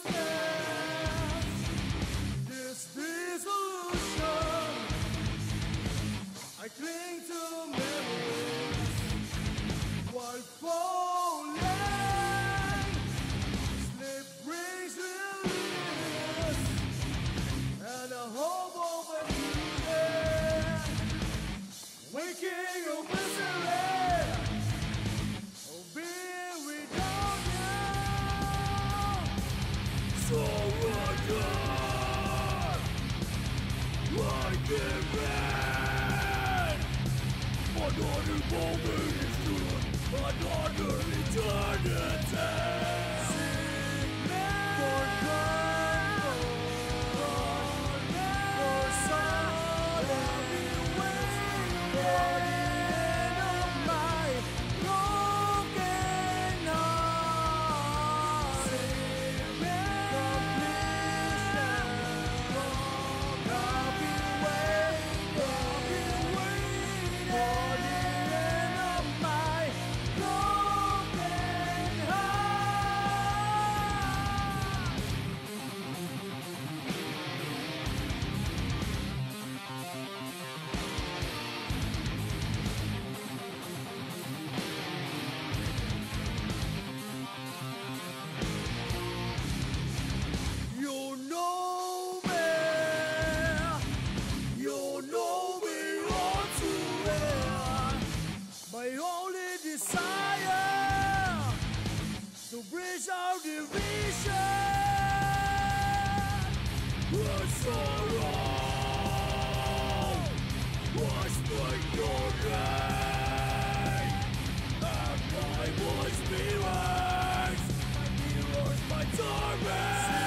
This dissolution, I cling to memories while falling. Sleep brings release and a hope of a new day. Waking up misery, oh, being without you. Surrender. Like it ran. Another moment is good. Another eternity. Sickness for comfort, for sorrow. I've been waiting for the end of my broken heart. Sickness, completion. I've been waiting for the end of my broken heart. You know me all too well. My only desire to bridge our division. The sorrow was my name, and my voice mirrors my torment.